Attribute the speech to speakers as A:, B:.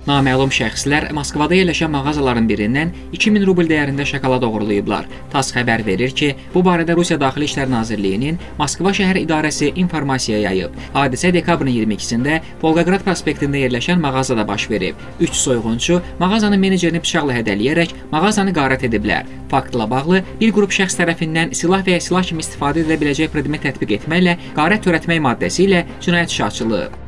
A: Naməlum şəxslər Moskvada yerləşən mağazaların birindən 2000 rubl dəyərində şokolad oğurlayıblar. TASS xəbər verir ki, bu barədə Rusiya Daxili İşlər Nazirliyinin Moskva şəhər idarəsi informasiya yayıb. Hadisə dekabrın 22-sində Volqograd prospektində yerləşən mağazada baş verib. 3 soyğunçu mağazanın menecerini bıçaqla hədələyərək mağazanı qarət ediblər. Faktla bağlı bir qrup şəxs tərəfindən silah və ya silah kimi istifadə edilə biləcək predmet tətbiq etməklə qarət törətmək maddəsi ilə cinayət işi açılıb.